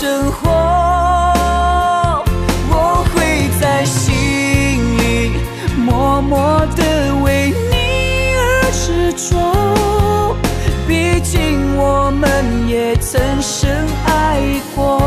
生活，我会在心里默默地为你而执着，毕竟我们也曾深爱过。